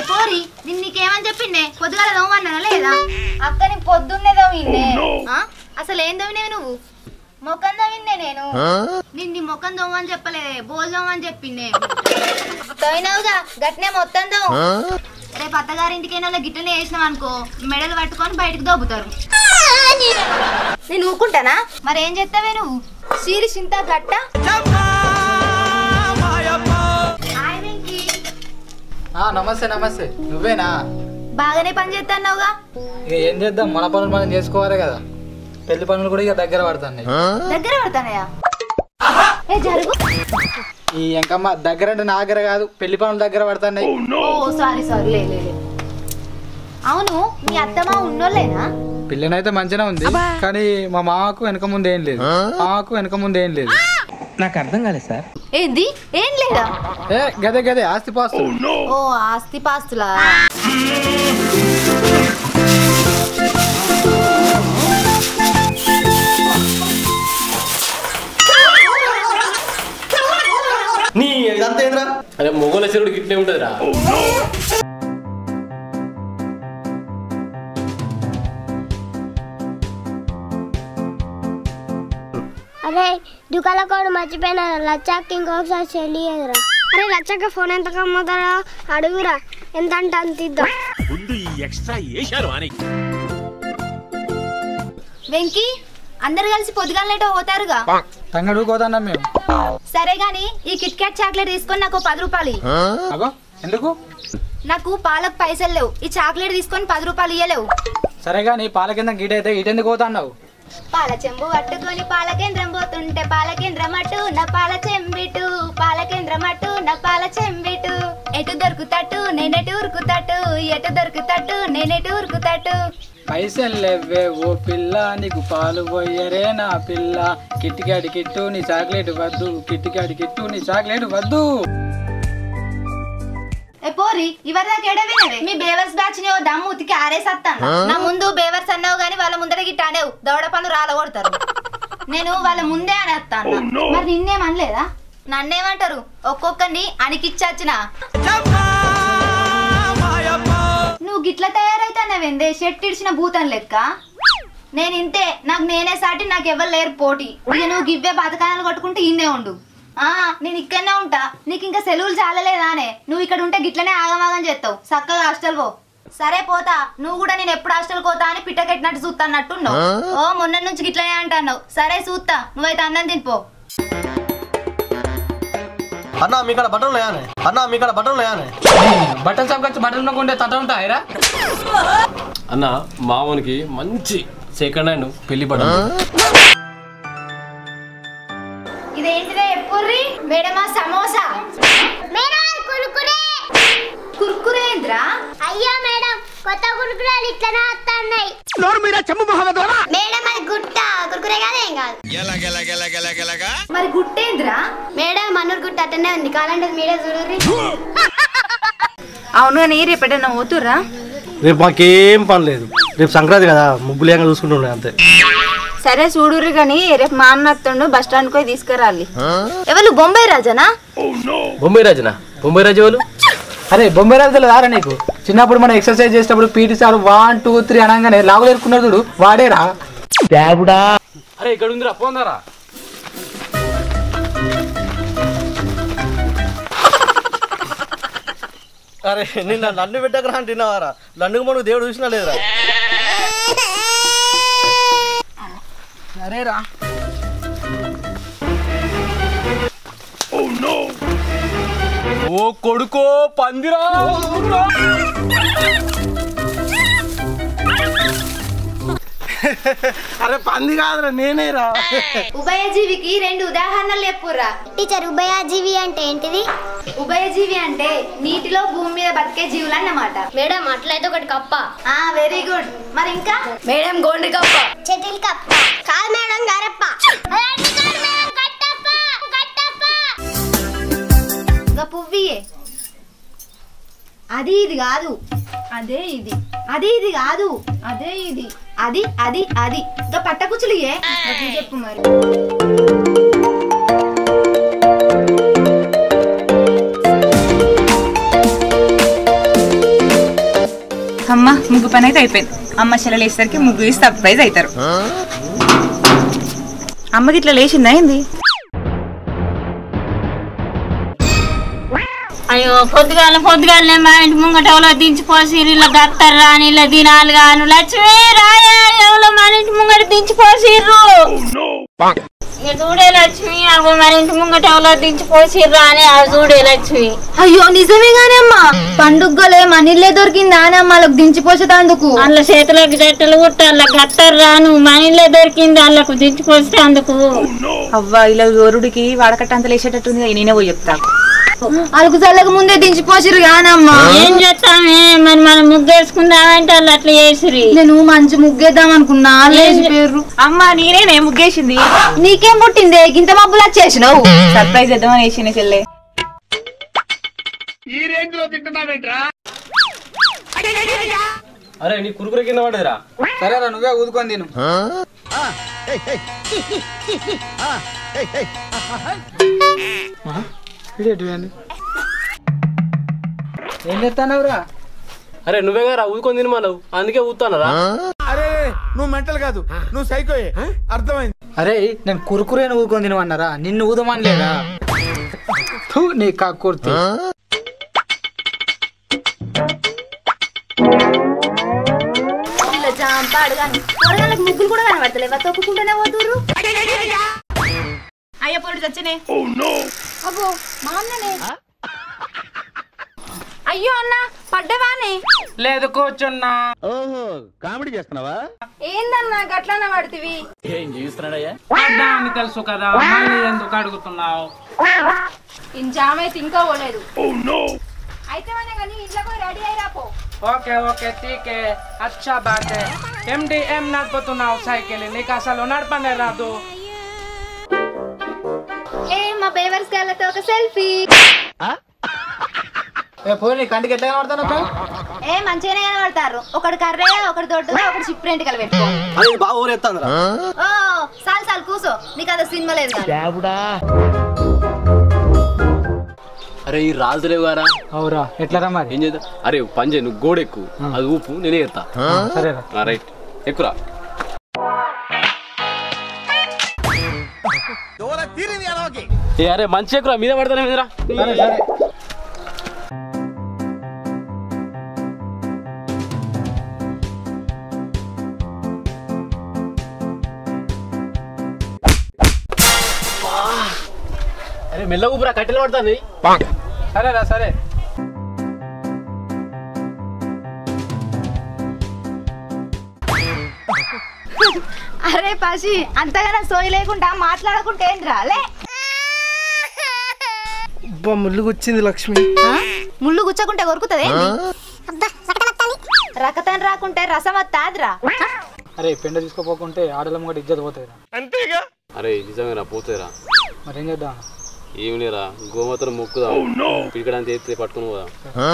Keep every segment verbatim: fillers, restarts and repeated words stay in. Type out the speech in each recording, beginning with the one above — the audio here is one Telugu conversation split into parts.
పోరి నిన్న నీకేమని చెప్పిండే పొద్దుగాల దోమన్నా లేదా? అక్క నీ పొద్దున్నే దోమిండే. అసలు ఏం దోమినేవి నువ్వు? మొక్కం దోమిందే నేను. నిన్ను మొక్కం దోమని చెప్పలేదే, బోల్ దోమని చెప్పిండే. తోయినావుగా గట్నే మొత్తం దోమ. రేపు అత్తగారింటికైనా గిట్టనే వేసినావు అనుకో, మెడలు పట్టుకొని బయటకు దోపుతారు. నేను ఊకుంటానా? మరేం చేస్తావే నువ్వు? సీరి చింత గట్ట నమస్తే నమస్తే. నువ్వేనా? బాగానే పని చేస్తున్నావుగా. ఇక ఏం చేద్దాం, మన పనులు మనం చేసుకోవాలి కదా. పెళ్లి పనులు కూడా ఇక దగ్గర పడుతున్నాయి. దగ్గర పడతానయా? ఏ జరుగు. ఈ ఎంకమ్మ దగ్గర అంటే నా దగ్గర కాదు, పెళ్లి పనులు దగ్గర పడుతున్నాయి. ఓ సారీ సారీ లే లే. అవును మీ అత్తమ్మ ఉన్నోళ్ళేనా? పిల్లనైతే మంచిగా ఉంది, కానీ మా మామకు వెనక ముందు ఏం లేదు. మామకు వెనక ముందు ఏం లేదు. నాకు అర్థం కాలేదు సార్. ఏంది ఏం లేదా? ఏ గదే గదే ఆస్తి పాస్తు. ఓ ఆస్తి పాస్తులా? నీ ఇదంతా ఏంద్రా? అదే మొగోళ్ళ చెరువుడికి ఇట్లే ఉంటుందిరా. అరే దుకాణ కోడు మర్చిపోయినా, లచ్చాకి ఇంకొకసారి చెల్లియదురా. అరే లచ్చక్క ఫోన్ ఎంత కమ్ముతారా అడుగురా, ఎంత అంటే అంత ఇద్దాం. వెంకీ అందరు కలిసి పొద్దుగాలనేటో పోతారుగా. తంగడు కోదన్నా మేము. సరే గాని ఈ కిట్ క్యాట్ చాక్లెట్ తీసుకొని నాకు పది రూపాయలు. అగో ఎందుకు? నాకు పాలకు పైసలు లేవు, ఈ చాక్లెట్ తీసుకొని పది రూపాయలు ఇయ్యలేవు. సరే గాని పాల కింద గీట అయితే ఇటెందుకు పోతాన్నావు? పాల చెంబు పట్టుకొని పాలకేంద్రం పోతుంటే పాలకేంద్రం అటు నా పాల చెంబిటు, పాలకేంద్రం అటు నా పాల చెంబిటు. ఎటు దొరుకుతట్టు నేనెటు ఉరుకుతట్టు, ఎటు దొరుకుతట్టు నేనెటు ఉరుకుతట్టు. పైసలు లేవే ఓ పిల్ల, నీకు పాలు పోయరే నా పిల్ల. కిట్టికాడి కిట్టు నీ చాక్లెట్ వద్దు, కిట్టికాడి కిట్టు నీ చాక్లెట్ వద్దు. ఏ పోరి ఇవరిదాకా ఎడవినవే? మీ బేవర్స్ బ్యాచ్ ని ఓ దమ్ము ఉతికి ఆరేసత్తాను. నా ముందు బేవర్స్ అన్నావు గాని వాళ్ళ ముందర గిట్టానేవు దవడ పనులు రాలగొడతారు. నేను వాళ్ళ ముందే అనేస్తాను. మరి నిన్నేమనలేదా? నన్నేమంటారు? ఒక్కొక్కరిని అణికిచ్చాచిన. నువ్వు గిట్ల తయారైతానవేందే షెట్ ఇడిచిన భూతం లెక్క. నేను ఇంతే, నాకు నేనే సాటి, నాకు ఎవరు లేరు పోటీ. ఇక నువ్వు గివ్వే బతకాలను కొట్టుకుంటే ఇన్నే ఉండు. ఆ నేను ఇక్కడనే ఉంటా, నీకు ఇంకా సెలవులు చాలలేదానే? నువ్వు ఇక్కడ ఉంటే గిట్లనే ఆగమాగం చేస్తావు. చక్కగా హాస్టల్ పో. సరే పోతా, నువ్వు కూడా నేను ఎప్పుడు హాస్టల్ పోతా అని పిట్టకెట్టినట్టు చూస్తా అన్నట్టున్నావు. ఓ మొన్న నుంచి గిట్లనే అంటున్నావు. సరే చూస్తా, నువ్వైతే అన్నం తినిపో. అన్నా మీకాడ బట్టలు లేయానే? అన్నా మీకాడ బట్టలు లేయానే? బట్టలు చంకొచ్చి బట్టలు నొక్కుంటే తట ఉంటాయిరా. అన్న మామూనికి మంచి సెకండ్ హ్యాండ్ పెళ్లి పడదు. ఇదేంటిదే ఎప్పుర్రి? మేడమా సమోసా? కుర్కురేంద్రా? అయ్యా మేడం కొత్త కురుకురాలు ఇట్లనే వస్తున్నాయి. మేడం అది గుట్ట కురుకురే కాదు, ఏం కాదు. మరి గుట్టేంద్రా? మేడం మనూరు గుట్ట అట్టనే ఉంది, కాలంటే మీరే చూడరి. అవును అని రేపటన్నా పోతుర్రా? రేపు మాకేం పని లేదు, రేపు సంక్రాంతి కదా, ముగ్గులేంగా చూసుకుంటుండే అంతే. సరే చూడుర్రి గాని రేపు మా అన్న అత్తండు బస్ స్టాండ్ పోయి తీసుకురాలి. ఎవరు బొంబాయి రాజనా? బొంబాయి రాజనా? బొంబాయి రాజు వాళ్ళు? అరే బొంబాయి రాజు తెలియదారా నీకు? చిన్నప్పుడు మనం ఎక్సర్సైజ్ చేసేటప్పుడు PT sir one two three అనగానే లాగులు ఎరుకున్నాడు చూడు, వాడేరా. అరే ఇక్కడ ఉందిరా, పోందారా. అరే నిన్న నన్ను పెట్టకరా అని తిన్నావారా? నన్ను మనకు దేవుడు చూసినా లేదురా. సరేరా. ఓ కొడుకో పందిరా. అరే పంది కాదురా, నేనేరా. ఉభయజీవికి రెండు ఉదాహరణలు చెప్పుర్రా. టీచర్ ఉభయజీవి అంటే ఏంటిది? ఉభయజీవి అంటే నీటిలో భూమి మీద బతికే జీవులు అన్నమాట. మేడం అట్లయితే ఒకటి కప్ప. ఆ వెరీ గుడ్. మరి ఇంకా? మేడం గోండి కప్ప. చెటిల్ కప్ప. కాదు మేడం గరప్ప. ఇంకా పువ్వియే. అది ఇది కాదు, అదే ఇది. అది ఇది కాదు, అదే ఇది. అది అది అది ఇంకా పట్టకుచ్చులియే. చెప్పు మరి. అమ్మ ముగ్గు పని అయితే అయిపోయింది. అమ్మ చెల్లెలు వేసరికి ముగ్గు వేసి సర్ప్రైజ్ అవుతారు. అమ్మకి ఇట్లా లేచిందా ఏంది? అయ్యో పొద్దుగాల పొద్దుగాలనే మా ఇంటి ముంగట ఎవరో దించిపోసి ఇలా దత్తర్రా అని ఇలా దినాలు గాను లక్ష్మి రాయా ఎవరో మన ఇంటి ముంగట దించిపోసిర్రు. ఇక చూడే లక్ష్మి అగో మన ఇంటి ముంగట ఎవరో దించిపోసిర్రా అని అది చూడే లక్ష్మి. అయ్యో నిజమే గానీ అమ్మా పండుగలే మనీళ్ళే దొరికిందా అని అమ్మలకు దించిపోసేటందుకు. అందులో చేతులకు జట్టలు కుట్ట అలా గత్తర్రా నువ్వు మనీళ్ళే దొరికింది వాళ్ళకు దించిపోస్తే అందుకు. అవ్వ ఇలా గోరుడికి వాడకట్టంత లేచేటట్టుంది. నేనే పోయి చెప్తా. అలుగు చల్లక ముందే దించిపోసిరు కానమ్మా. ఏం చేస్తామే మరి మనం ముగ్గేసుకుందామంటే వాళ్ళు అట్లా చేసిరి. నేను మంచి ముగ్గేద్దాం అనుకున్నా లేచిపోయారు. అమ్మ నేనే ముగ్గేసింది. నీకేం పుట్టింది గింత మబ్బులా చేసినావు? సర్ప్రైజ్ చేద్దామని వేసిన చెల్లె. అరే నీ కురుకుర కింద పడేదిరా. సరేరా నువ్వే ఊదుకొని తిను. ఏం చేస్తానవురా? అరే నువ్వే కదా ఊదుకొని తినమన్నావు అందుకే ఊతానరా. అరే నువ్వు మెంటల్ కాదు, నువ్వు సైకోయే. అర్థమైంది. అరే నేను కురుకురేను ఊదుకొని తినమన్నారా, నిన్ను ఊదమని లేదా? నీ కాకూర్తి. ముగ్గులు కూడా కనబడతలేవా? తొక్కుకుంటూనే పోతుర్రు. అయ్యో పొడి చచ్చనే. అబ్బో మా అన్ననే. అయ్యో అన్న పడ్డవానే. లేదు కూర్చున్నా. ఓహో కామెడీ చేస్తున్నావా? ఏందన్నా గట్లనే పడుతుంది? ఏం చేస్తున్నాడయ్యా? పడ్డా అని తెలుసు కదా మళ్ళీ ఎందుకు అడుగుతున్నావు? ఇంజామైతే ఇంకా పోలేదు. అయితే కానీ ఇంట్లో పోయి రెడీ అయ్యి రాపో. ఓకే ఓకే ఠీకే అచ్చా బాతే. ఎండి ఏం నడుపుతున్నావు సైకిల్? నీకు అసలు నడపనే రాదు. ఏ మా బేవర్స్ గాళ్ళతో ఒక సెల్ఫీ. పోయి కంటికి ఎట్లా కనబడతాను? ఏ మంచిగానే కనబడతారు. ఒకటి కర్రే ఒకటి దొడ్డుగా ఒకటి చిప్ రెంటికలు పెట్టుకో. అది బాగా ఊరేస్తాను. ఓ సాల్ సాల్ కూసో, నీకు అదే సినిమా లేదు. అరే ఈ రాజులేవు గారా. అవురా ఎట్లా రా మరి? ఏం చేద్దాం? అరే పని చేయి, నువ్వు గోడ ఎక్కు, అది ఊపు నేనే ఎత్తా. సరేరా రైట్ ఎక్కురా. ఏ అరే మంచి ఎక్కురా, మీద పడతానే మీదరా. సరే సరే. అరే మెల్ల ఊపిరా, కట్టెలు పడుతుంది. సరేరా సరే. అరే పసి అంతగానో సోయి లేకుండా మాట్లాడకుంటే ఏం రాలే. ముళ్ళు వచ్చింది లక్ష్మి. ముళ్ళు గుచ్చకుంటే కొరుకుతుంది. రకతం రాకుంటే రసం వస్తాదిరా. అరే పెండ తీసుకోపోకుంటే ఆడలం కూడా ఇజ్జత పోతాయిరా. అంతేగా. అరే నిజమేరా పోతాయిరా. మరి ఏం చేద్దాం? ఏం లేరా గోమాతను మొక్కుదా పిడికడానికి ఎత్తే పట్టుకుని పోదా.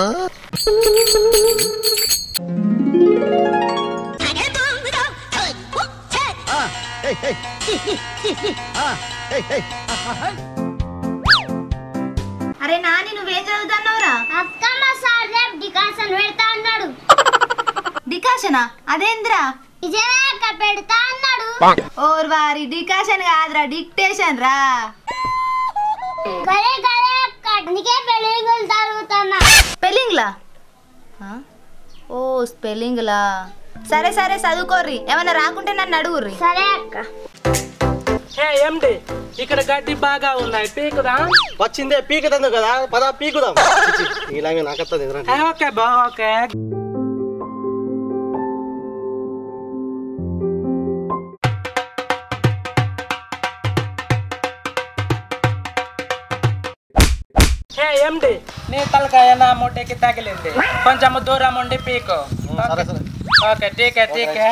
అరే నాని నువ్వేం చదువుతున్నావురా? అక్క మా సార్ రేపు డికాషన్ పెడతా అన్నాడు. డికాషనా? అదేంద్రా? నిజమే అక్క పెడతా అన్నాడు. ఓర్ వారి డికాషన్ కాదురా డిక్టేషన్ రా. గలే గలే అక్క అందుకే పెళ్ళిళ్ళు జరుగుతున్నా. స్పెల్లింగ్ లా? ఓ స్పెల్లింగ్ లా. సరే సరే చదువుకోర్రి, ఏమన్నా రాకుంటే నన్ను అడుగుర్రి. సరే అక్క. ఏంటి ఇక్కడ గడ్డి బాగా ఉన్నాయి పీకుదా? వచ్చిందే పీకుతాను కదా, పద పీకుదాం. ఇలాగే నాకత్తది. ఓకే బా ఓకే. ఏంటి నీ తలకాయ నా మొట్టకి తగిలింది, కొంచెం దూరం ఉండి పీకు. ఓకే ఠీకే ఠీకే.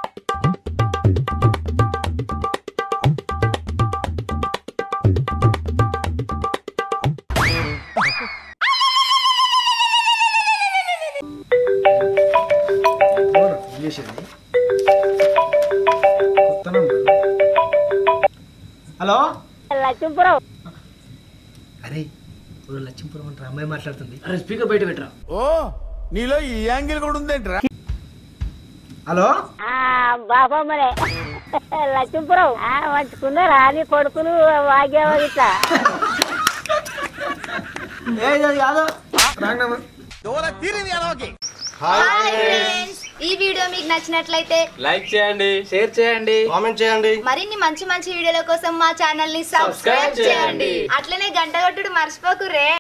హలో లక్ష్మీపురం. అరే లక్ష్మీపురం అంటే అమ్మాయి మాట్లాడుతుంది. అరే స్పీకర్ బయట పెట్టరా. ఓ నీలో ఈ యాంగిల్ కూడా ఉందేంట్రా? హలో బాపమ్మనే లక్ష్మీపురం మంచుకున్నారా నీ కొడుకులు వాగ్యావా ఇట్లా ఈ వీడియో మీకు నచ్చినట్లయితే లైక్ చేయండి, షేర్ చేయండి, కామెంట్ చేయండి. మరిన్ని మంచి మంచి వీడియోల కోసం మా ఛానల్ ని సబ్స్క్రైబ్ చేయండి. అట్లనే గంట కొట్టుడు మర్చిపోకురే.